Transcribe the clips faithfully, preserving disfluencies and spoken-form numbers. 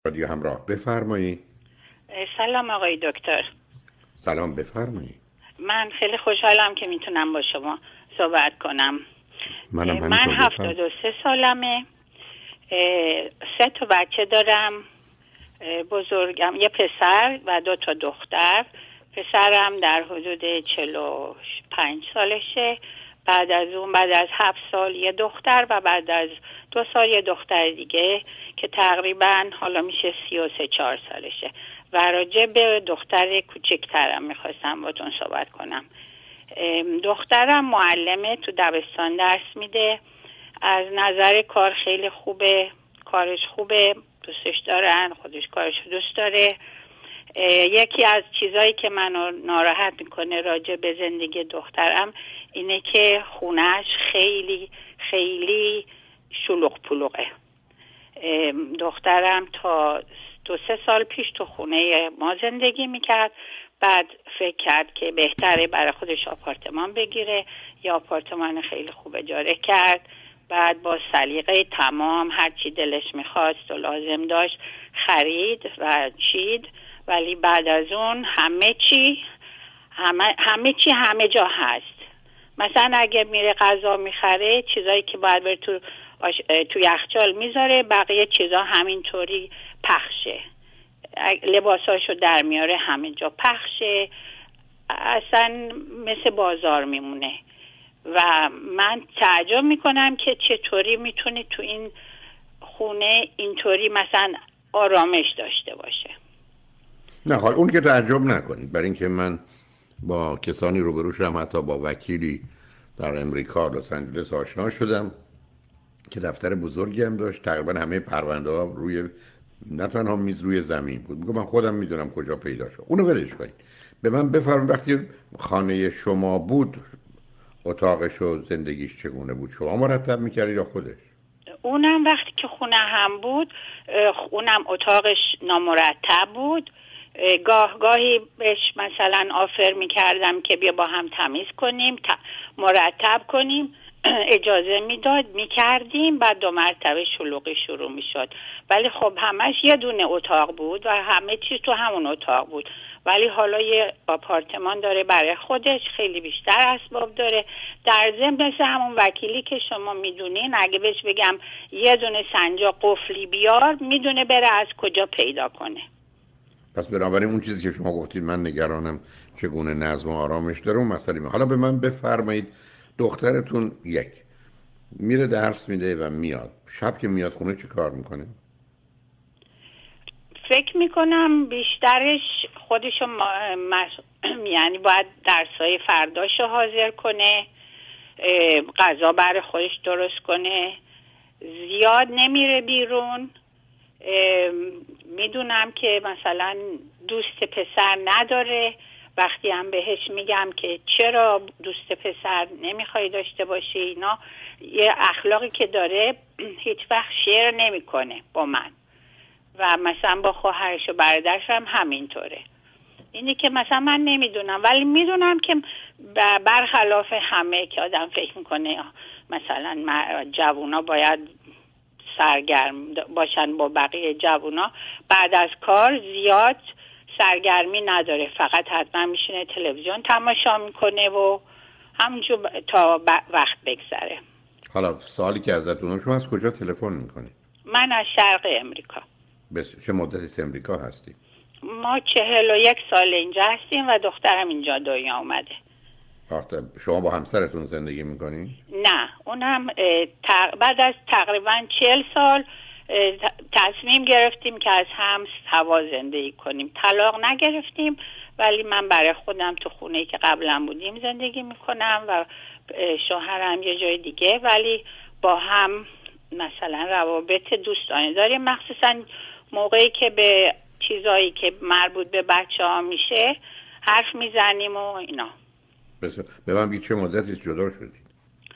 رادیو همراه، بفرمایید. سلام آقای دکتر. سلام، بفرمایید. من خیلی خوشحالم که میتونم با شما صحبت کنم. منم من هفتاد و سه سالمه، سه تا بچه دارم. بزرگم یه پسر و دو تا دختر. پسرم در حدود چهل و پنج سالشه. بعد از اون بعد از هفت سال یه دختر و بعد از دو سال یه دختر دیگه که تقریبا حالا میشه سی و سه چهار سالشه. و راجع به دختر کوچکترم میخواستم باتون صحبت کنم. دخترم معلمه، تو دبستان درس میده. از نظر کار خیلی خوبه، کارش خوبه، دوستش دارن، خودش کارش دوست داره. یکی از چیزایی که منو ناراحت میکنه راجع به زندگی دخترم اینه که خونهش خیلی خیلی شلوغ پلوغه. دخترم تا دو سه سال پیش تو خونه ما زندگی میکرد، بعد فکر کرد که بهتره برای خودش آپارتمان بگیره. یا آپارتمان خیلی خوب اجاره کرد، بعد با سلیقه تمام هر چی دلش میخواست و لازم داشت خرید و چید. ولی بعد از اون همه چی همه, همه چی همه جا هست. مثلا اگه میره غذا میخره، چیزایی که باید بره تو آش... تو یخچال میذاره، بقیه چیزا همینطوری پخشه. لباساشو در میاره همه جا پخشه، اصلا مثل بازار میمونه. و من تعجب میکنم که چطوری میتونه تو این خونه اینطوری مثلا آرامش داشته باشه. نه، حال اون که تعجب نکنید، برای اینکه من با کسانی روبرو شدم، حتی با وکیلی در امریکا لس آنجلس آشنا شدم که دفتر بزرگی هم داشت. تقریبا همه پرونده ها روی نه تنها میز، روی زمین بود. میگم من خودم میدونم کجا پیدا شد. اونو ولش کنید. به من بفرمایید وقتی خانه شما بود، اتاقش و زندگیش چگونه بود؟ شما مرتب میکردید یا خودش؟ اونم وقتی که خونه هم بود، اونم اتاقش نامرتب بود. گاه گاهی بهش مثلا آفر میکردم که بیا با هم تمیز کنیم، مرتب کنیم، اجازه میداد، میکردیم. بعد دو مرتبه شلوغی شروع میشد. ولی خب همش یه دونه اتاق بود و همه چیز تو همون اتاق بود. ولی حالا یه آپارتمان داره برای خودش، خیلی بیشتر اسباب داره. در ضمن مثل همون وکیلی که شما میدونین، اگه بهش بگم یه دونه سنجاق قفلی بیار، میدونه بره از کجا پیدا کنه. پس بنابراین اون چیزی که شما گفتید من نگرانم چگونه نظم و آرامش داره، اون مسئله می. حالا به من بفرمایید دخترتون یک میره درس میده و میاد، شب که میاد خونه چی کار میکنه؟ فکر میکنم بیشترش خودشو مش... یعنی باید درسای فرداشو حاضر کنه، غذا برای خودش درست کنه، زیاد نمیره بیرون. میدونم که مثلا دوست پسر نداره. وقتی هم بهش میگم که چرا دوست پسر نمیخوای داشته باشی، اینا یه اخلاقی که داره هیچ وقت شیر نمیکنه با من و مثلا با خواهرش و برادرش هم همینطوره. اینی که مثلا من نمیدونم، ولی میدونم که برخلاف همه که آدم فکر میکنه مثلا جوونا باید سرگرم باشن با بقیه جوونا، بعد از کار زیاد سرگرمی نداره، فقط حتما میشینه تلویزیون تماشا میکنه و همونجور تا وقت بگذره. حالا سوالی که ازتون، شما از کجا تلفن میکنید؟ من از شرق امریکا. بس چه مدتی از امریکا هستی؟ ما چهل و یک سال اینجا هستیم و دخترم اینجا دنیا اومده. شما با همسرتون زندگی میکنید؟ نه، اونم تق... بعد از تقریبا چهل سال تصمیم گرفتیم که از هم هوا زندگی کنیم. طلاق نگرفتیم، ولی من برای خودم تو خونه‌ای که قبلا بودیم زندگی میکنم و شوهرم یه جای دیگه، ولی با هم مثلا روابط دوستانه داریم، مخصوصا موقعی که به چیزایی که مربوط به بچه ها میشه حرف میزنیم و اینا. بس به من بگید چه مدتی جدا شدید؟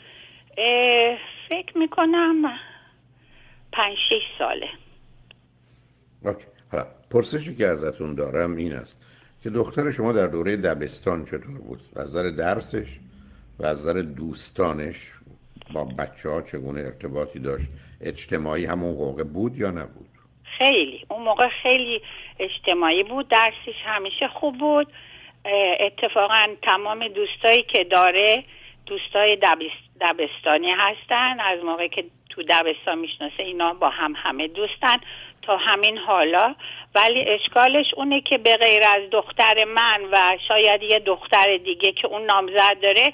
فکر میکنم پنج شش ساله. اوکی. حالا پرسشی که ازتون دارم این است که دختر شما در دوره دبستان چطور بود؟ از نظر درسش و از نظر دوستانش با بچه ها چگونه ارتباطی داشت؟ اجتماعی همون موقع بود یا نبود؟ خیلی اون موقع خیلی اجتماعی بود، درسش همیشه خوب بود. اتفاقا تمام دوستایی که داره دوستای دبستانی هستن، از موقعی که تو دبستان میشناسه اینا با هم همه دوستن تا همین حالا. ولی اشکالش اونه که به غیر از دختر من و شاید یه دختر دیگه که اون نامزد داره،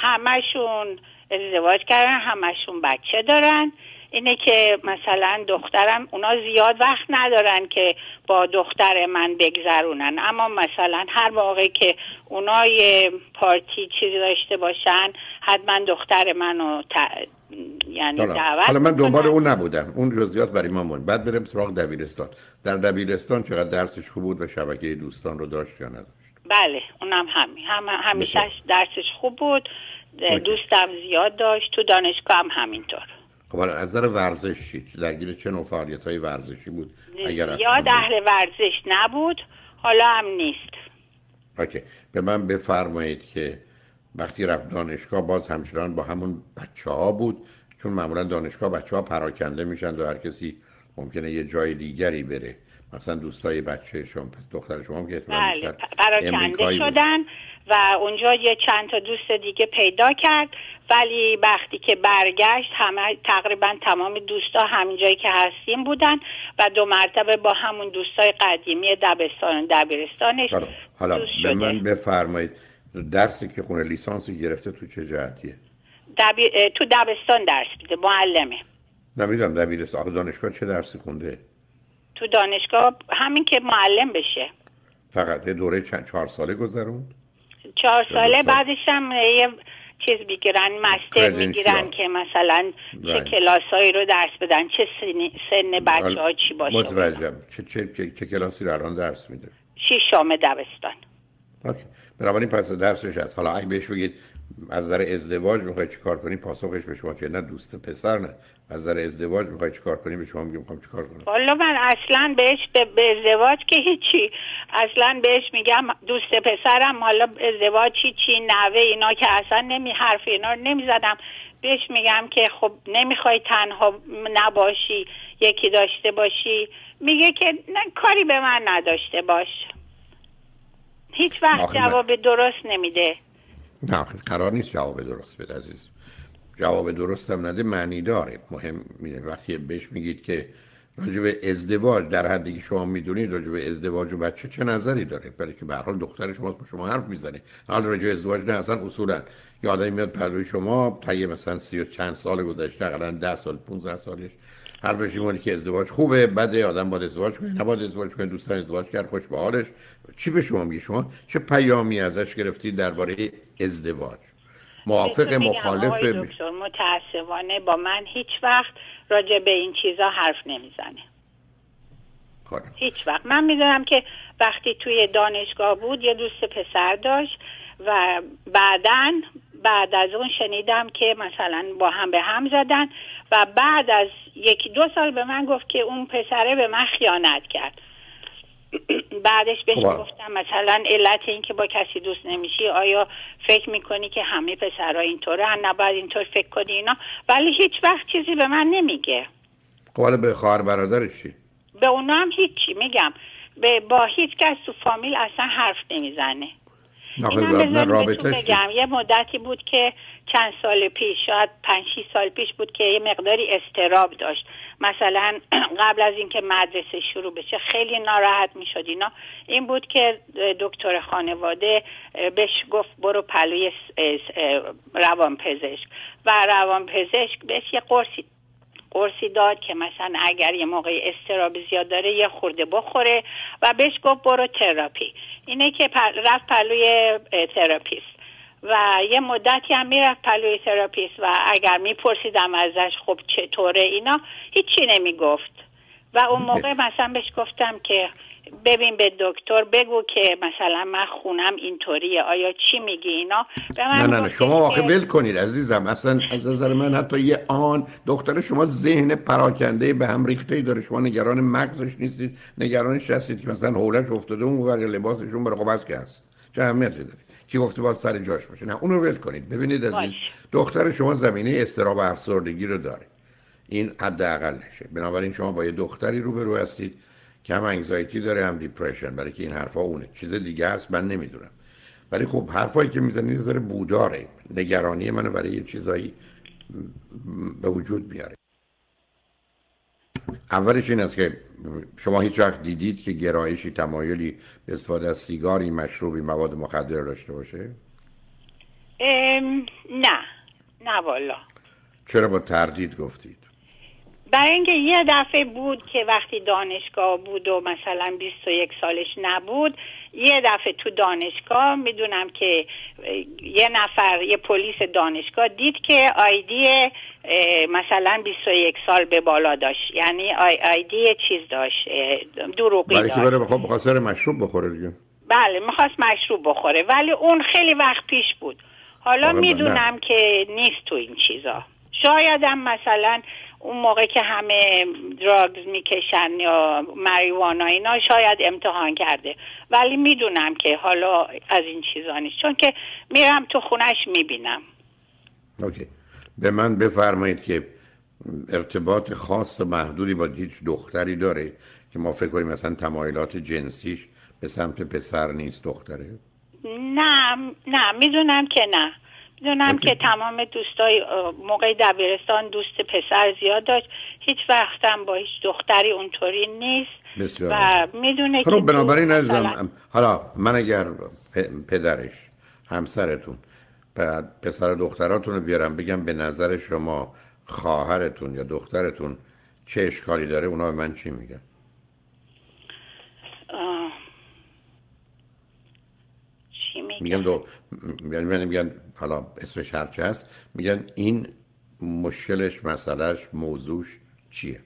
همشون ازدواج کردن، همشون بچه دارن. اینه که مثلا دخترم اونا زیاد وقت ندارن که با دختر من بگذرونن، اما مثلا هر موقع که اونا یه پارتی چیزی داشته باشن حتما دختر منو ت... یعنی دعوت. حالا من دنبال اون نبودم، اون جزئیات برای ما مون. بعد بریم سراغ دبیرستان. در دبیرستان چقدر درسش خوب بود و شبکه دوستان رو داشت یا نداشت؟ بله اونم همین هم همیشه درسش خوب بود، دوستم زیاد داشت، تو دانشگاه هم همینطور. خب حالا از نظر ورزشی درگیر چه نوع فعالیت‌های ورزشی بود؟ اگر یاد اهل ورزش نبود، حالا هم نیست. اوکی، به من بفرمایید که وقتی رفت دانشگاه باز همچنان با همون بچه‌ها بود؟ چون معمولا دانشگاه بچه‌ها پراکنده میشن و هر کسی ممکنه یه جای دیگری بره، مثلا دوستای بچه شما، پس دختر شما هم که بله پراکنده شدن و اونجا یه چند تا دوست دیگه پیدا کرد. ولی وقتی که برگشت همه تقریبا تمام دوستا همین جایی که هستیم بودن و دو مرتبه با همون دوستای قدیمی دبستان دبیرستانش حالا, حالا به من بفرمایید درسی که خونه لیسانسی گرفته تو چه جهتیه؟ دبی... تو دبستان درس میده، معلمه. نمیدونم دبیرستان. دانشگاه چه درسی خونده؟ تو دانشگاه همین که معلم بشه. فقط دوره چند چهار ساله گذروند؟ چهار ساله بعدش هم یه چیز میگیرن، مستر میگیرن که مثلا چه کلاسایی رو درس بدن، چه سن, سن بچه ها چی باشه. متوجهم. چه, چه, چه, چه کلاسی رو الان درس میده؟ ششم دبستان. اوکی. بنابراین پس درسش هست. حالا اگه بهش بگید از نظر ازدواج میخوای چیکار کنی، پاسخش به شما چیه؟ نه دوست پسر نه، از نظر ازدواج میخوای چیکار کنی، به شما میگم میخوام چیکار کنم. والا من اصلا بهش به, به ازدواج که هیچی، اصلا بهش میگم دوست پسرم، حالا ازدواج چی چی نوه اینا که اصلا نمی حرف اینا رو نمیزدم. بهش میگم که خب نمیخوای تنها نباشی، یکی داشته باشی. میگه که نه کاری به من نداشته باش. هیچ وقت جواب درست نمیده. نه قرار نیست جواب درست بده عزیز. جواب درست هم نده معنی داره. مهم وقتی بهش میگید که راجع به ازدواج در حدی که شما میدونید راجع به ازدواج و بچه چه نظری داره، برای که به هر حال دختر شما با شما حرف میزنه. حالا راجع به ازدواج نه اصلا اصولا یادم میاد پدوی شما تا مثلا سی و چند سال گذشته، حداقل ده سال پانزده سالش حرفش اینه که ازدواج خوبه، بده آدم باید ازدواج کنه، نباید ازدواج کنه، دوستان ازدواج کرد خوش به حالش. چی به شما میگه؟ شما چه پیامی ازش گرفتید درباره ازدواج؟ موافق مخالف؟ دکتر متاسفانه با من هیچ وقت راجع به این چیزا حرف نمیزنه. خب هیچ وقت. من میدونم که وقتی توی دانشگاه بود یه دوست پسر داشت و بعداً بعد از اون شنیدم که مثلا با هم به هم زدن و بعد از یکی دو سال به من گفت که اون پسره به من خیانت کرد. بعدش بهش گفتم مثلا علت این که با کسی دوست نمیشی آیا فکر میکنی که همه پسرها اینطوره، نباید اینطور فکر کنی اینا، ولی هیچ وقت چیزی به من نمیگه. خب به خواهر برادرش چی؟ به اونا هم هیچی. میگم به با هیچ کس تو فامیل اصلا حرف نمیزنه. نه رابطه بگم یه مدتی بود که چند سال پیش، شاید پنج شش سال پیش بود که یه مقداری اضطراب داشت. مثلا قبل از اینکه مدرسه شروع بشه خیلی ناراحت میشد اینا. این بود که دکتر خانواده بهش گفت برو پلوی روانپزشک و روانپزشک بهش یه قرصی قرصی داد که مثلا اگر یه موقع اضطراب زیاد داره یه خورده بخوره و بهش گفت برو تراپی. اینه که رفت پلوی تراپیست و یه مدتی هم میرفت پلوی تراپیست و اگر میپرسیدم ازش خب چطوره اینا هیچی نمیگفت و اون موقع مثلا بهش گفتم که ببین به دکتر بگو که مثلا من خونم اینطوریه، آیا چی میگی اینا؟ به من نه نه نه شما واقع ول کنید عزیزم. اصلا از نظر من حتی یه آن دختر شما ذهن پراکنده به هم ریخته‌ای داره. شما نگران مغزش نیستید، نگرانش هستید که مثلا حولش افتاده اون ور لباسشون بره. خب بس که هست چه اهمیتی داره کی گفته باید سر جاش باشه؟ نه اونو ول کنید. ببینید عزیز، دختر شما زمینه اضطراب و افسردگی رو داره. این حداقلشه. بنابراین شما با یه دختری روبرو هستید که هم انگزایتی داره هم دیپرشن، برای که این حرفا اونه. چیز دیگه هست من نمیدونم، ولی خب حرفایی که میزنید یه ذره بوداره، نگرانی منو برای یه چیزایی به وجود میاره. اولش این است که شما هیچ وقت دیدید که گرایشی، تمایلی به استفاده از سیگاری، مشروبی، مواد مخدر داشته باشه؟ ام، نه نه والا. چرا با تردید گفتید؟ برای اینکه یه دفعه بود که وقتی دانشگاه بود و مثلا بیست و یک سالش نبود، یه دفعه تو دانشگاه میدونم که یه نفر، یه پلیس دانشگاه دید که آیدی مثلا بیست و یک سال به بالا داشت، یعنی آی آیدی چیز داشت، دروغی داشت. برای که بره خب بخاطر مشروب بخوره دیگه. بله میخواست مشروب بخوره، ولی اون خیلی وقت پیش بود. حالا میدونم که نیست تو این چیزا. شایدم مثلا اون موقع که همه دراگز میکشن یا مریوانا اینا شاید امتحان کرده، ولی میدونم که حالا از این چیزا نیست، چون که میرم تو خونش میبینم. اوکی. به من بفرمایید که ارتباط خاص محدودی با هیچ دختری داره که ما فکر کنیم مثلا تمایلات جنسیش به سمت پسر نیست، دختره؟ نه نه میدونم که نه. میدونم که تمام دوستای موقع دبیرستان دوست پسر زیاد داشت، هیچ وقتم با هیچ دختری اونطوری نیست. بسیار. و میدونه که بنابراین مثلا... حالا من اگر پدرش، همسرتون، بعد پسر دختراتون رو بیارم بگم به نظر شما خواهرتون یا دخترتون چه اشکالی داره، اونا به من چی میگن؟ آه. چی میگن؟ میگن دو میگن میگن حالا اسمش هرچی هست، میگن این مشکلش، مسئلهش، موضوعش چیه؟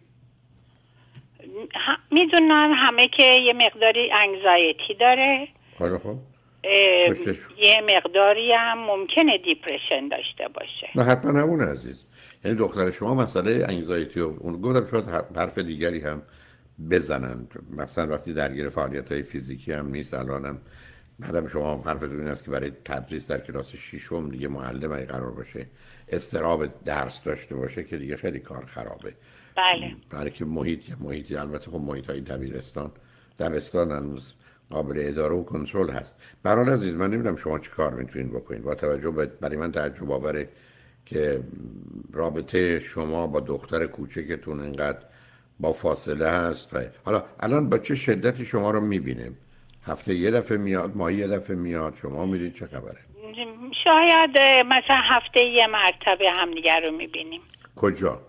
میدونم همه که یه مقداری انگزایتی داره. خیلی خوب. یه مقداری هم ممکنه دیپرشن داشته باشه. نه حتما همون عزیز. یعنی دختر شما مسئله انگزایتی و اون گفتم شاید حرف دیگری هم بزنن، مثلا وقتی درگیر فعالیت‌های فیزیکی هم نیست. الانم بعدم شما حرفتون این است که برای تدریس در کلاس ششم دیگه معلم اگه قرار باشه استراب درس داشته باشه که دیگه خیلی کار خرابه. بله. برای که محیط محیطی البته خب محیط‌های دبیرستان دبستان هنوز قابل اداره و کنترل هست. برای عزیز من نمیدونم شما چی کار میتونید بکنید با توجه به برای من تعجب آوره که رابطه شما با دختر کوچکتون اینقدر با فاصله هست. و حالا الان با چه شدتی شما رو میبینه؟ هفته یه دفعه میاد، ماهی یه دفعه میاد، شما میرید، چه خبره؟ شاید مثلا هفته یه مرتبه همدیگر رو میبینیم. کجا؟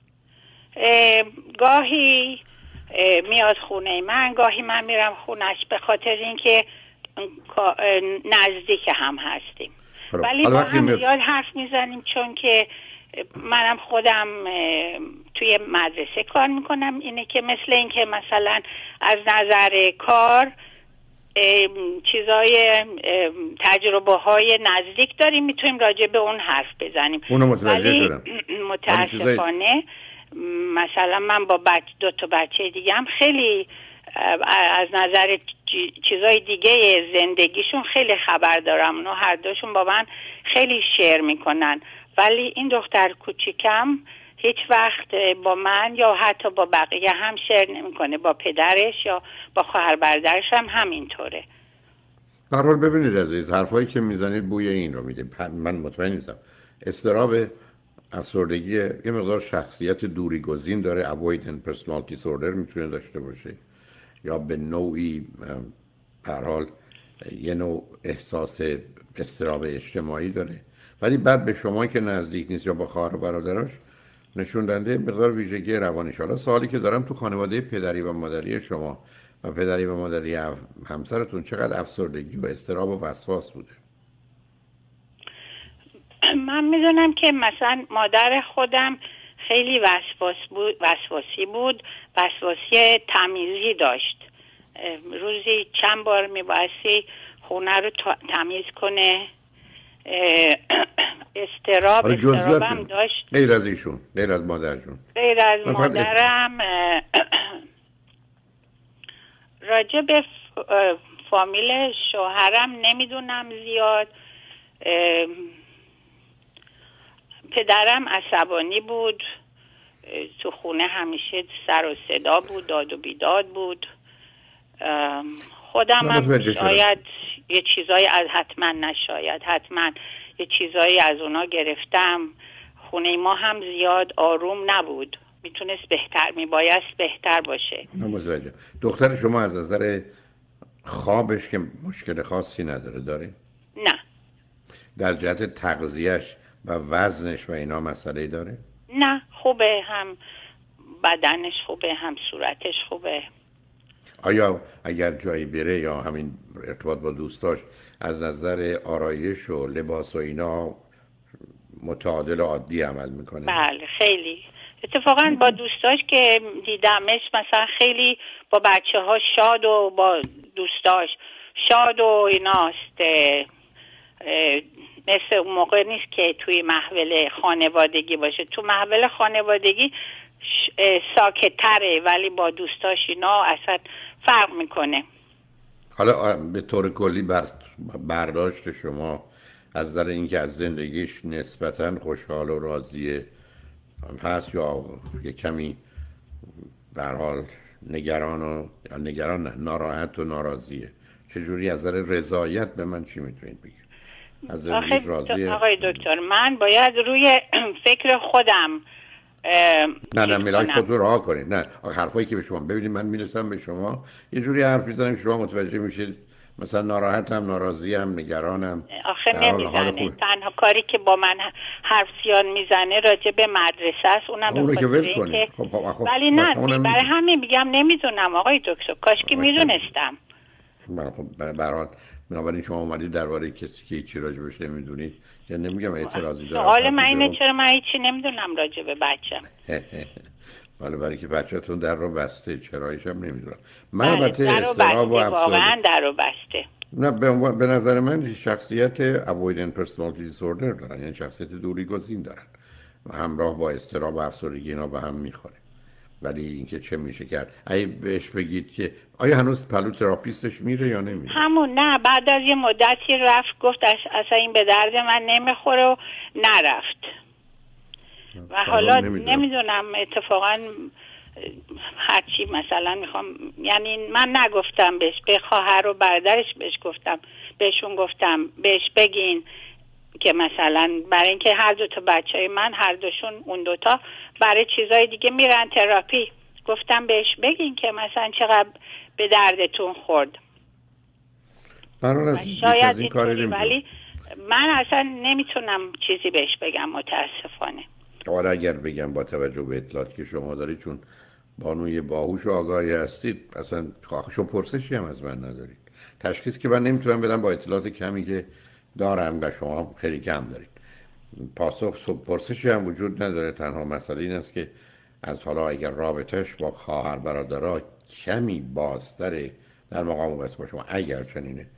گاهی میاد خونه من، گاهی من میرم خونش، به خاطر اینکه نزدیک هم هستیم. ولی با هم زیاد حرف میزنیم، چون که منم خودم توی مدرسه کار میکنم. اینه که مثل این که مثلا از نظر کار چیزای تجربه های نزدیک داریم، میتونیم راجع به اون حرف بزنیم. اونو متوجه شدم. متاسفانه مثلا من با بچ دو تا بچه دیگه هم خیلی از نظر چیزای دیگه زندگیشون خیلی خبر دارم. اونو هر دوشون با من خیلی شیر میکنن، ولی این دختر کوچیکم هیچ وقت با من یا حتی با بقیه هم شیر نمیکنه. با پدرش یا با خواهر برادرش هم همینطوره. به هر حال ببینید عزیز، حرفایی که میزنید بوی این رو میده. من مطمئن نیستم. اضطراب افسردگی یه مقدار شخصیت دوری گزین داره، avoidant personality disorder میتونه داشته باشه، یا به نوعی به هر حال یه نوع احساس اضطراب اجتماعی داره، ولی بعد به شما که نزدیک نیست یا با خواهر و برادراش نشون دنده مقدار ویژگی روانیش. حالا سوالی که دارم، تو خانواده پدری و مادری شما و پدری و مادری همسرتون چقدر افسردگی و اضطراب و وسواس بوده؟ من میدونم که مثلا مادر خودم خیلی وسواس بود، وسواسی بود، وسواسی تمیزی داشت. روزی چند بار میبایستی خونه رو تمیز کنه. استراب استرابم داشت. غیر از ایشون، غیر از مادرشون، غیر از مادرم راجع به فامیل شوهرم نمیدونم زیاد. پدرم عصبانی بود، تو خونه همیشه سر و صدا بود، داد و بیداد بود. خودم هم شاید یه چیزایی از حتما نشاید حتما یه چیزایی از اونا گرفتم. خونه ما هم زیاد آروم نبود، میتونست بهتر، میبایست بهتر باشه. متوجه. دختر شما از نظر خوابش که مشکل خاصی نداره داره؟ نه. در جهت تغذیهش و وزنش و اینا مسئله داره؟ نه، خوبه، هم بدنش خوبه هم صورتش خوبه. آیا اگر جایی بره یا همین ارتباط با دوستاش از نظر آرایش و لباس و اینا متعادل و عادی عمل میکنه؟ بله خیلی. اتفاقا با دوستاش که دیدمش مثلا خیلی با بچه ها شاد و با دوستاش شاد و ایناست. مثل اون موقع نیست که توی محول خانوادگی باشه. تو محول خانوادگی ساکت‌تره ولی با دوستاش اینا اصلا فرق میکنه. حالا به طور کلی بر برداشت شما از نظر اینکه از زندگیش نسبتاً خوشحال و راضیه هست یا یه کمی به هر حال نگران و یا نگران نه، ناراحت و ناراضیه، چجوری از نظر رضایت به من چی میتونید بگید؟ از زندگیش راضیه؟ آقای دکتر من باید روی فکر خودم نه نه ملاک خودتون رها کنید. نه حرفایی که به شما ببینید من میرسم به شما یه جوری حرف میزنم که شما متوجه میشید مثلا ناراحتم، ناراضیم، نگرانم. آخه نمیزنه. تنها کاری که با من حرف زیان میزنه راجع به مدرسه است، اونم به خاطر اینکه خب خب خب ولی نه برای همین میگم نمیدونم آقای دکتر، کاش که میدونستم. خب به هر حال بنابراین شما اومدید درباره کسی که هیچی راجبش نمیدونید یا نمیگم اعتراضی دارم. سوال من اینه چرا من هیچی نمیدونم راجع به بچه‌م. ولی برای که بچه‌تون در رو بسته چرایش هم نمیدونم. من البته استراب و واقعا در رو بسته. نه به نظر من شخصیت avoidant personality disorder دارن، یعنی شخصیت دوری گزین دارن و همراه با استراب و افسردگی اینا به هم میخوره. ولی اینکه چه میشه کرد؟ اگه بهش بگید که آیا هنوز پلو تراپیستش میره یا نمیره؟ همون نه، بعد از یه مدتی رفت گفت اصلا این به درد من نمیخوره و نرفت. و حالا نمیدونم اتفاقا هرچی مثلا میخوام، یعنی من نگفتم بهش، به خواهر و برادرش بهش گفتم، بهشون گفتم بهش بگین که مثلا برای اینکه هر دو تا بچهای من هر دوشون اون دوتا برای چیزای دیگه میرن تراپی، گفتم بهش بگین که مثلا چقدر به دردتون خورد. شاید این کاری ولی من اصلا نمیتونم چیزی بهش بگم متاسفانه. حالا اگر بگم با توجه به اطلاعاتی که شما دارید، چون بانوی باهوش و آگاهی هستید، اصلا خواهش و پرسشی هم از من ندارید. تشخیص که من نمیتونم بدم با اطلاعات کمی که دارم و شما خیلی کم دارید. پاسخ و پرسشی هم وجود نداره. تنها مسئله این است که از حالا اگر رابطش با خواهر برادرها کمی بازتره در مقام واسه با شما، اگر چنینه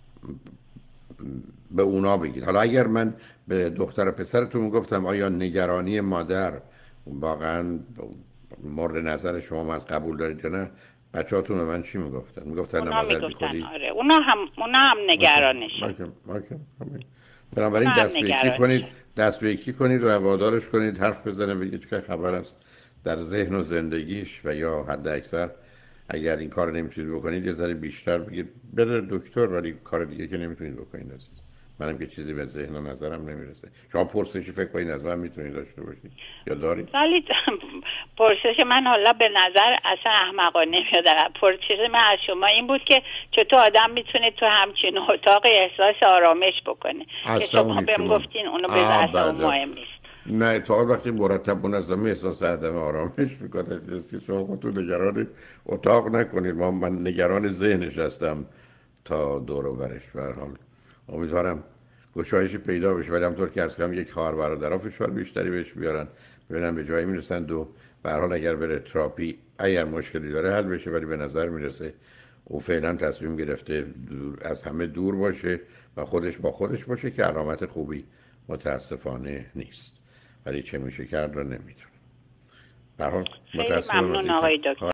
به اونا بگید. حالا اگر من به دختر پسرتون میگفتم آیا نگرانی مادر واقعا مورد نظر شما از قبول دارید یا نه، بچه‌هاتون به من چی میگفتن؟ میگفتن اونا مادر میگفتن آره، اونا هم اونا هم نگرانش. بنابراین دست به یکی کنید، دست به یکی کنید و وادارش کنید حرف بزنه، بگید که خبر است در ذهن و زندگیش و یا حد اکثر اگر این کار نمیتونید بکنید یه ذره بیشتر بگید بره دکتر، ولی کار دیگه که نمیتونید بکنید عزیز. منم که چیزی به ذهن و نظرم نمیرسه. شما پرسشی فکر کنید از من میتونید داشته باشید یا دارید؟ ولی پرسش من حالا به نظر اصلا احمقانه نمیاد. پرسش من از شما این بود که چطور آدم میتونه تو همچین اتاق احساس آرامش بکنه که شما بهم گفتین اونو به اصلا مهم نیست. نه تا وقتی مرتب منظمه احساس عدم آرامش میکنه که شما خودتون نگران اتاق نکنید. ما من نگران ذهنش هستم تا دور و برش. به هر حال امیدوارم گشایشی پیدا بشه، ولی همونطور که عرض کردم یک خواهر برادرها فشار بیشتری بهش بیارن ببینن به جایی میرسن. و به هر حال اگر بره تراپی اگر مشکلی داره حل بشه، ولی به نظر میرسه او فعلا تصمیم گرفته دور از همه دور باشه و خودش با خودش باشه که علامت خوبی متاسفانه نیست. ولی چه میشه کرد رو نمیدونم. به هر حال متاسفم. ممنون آقای دکتر.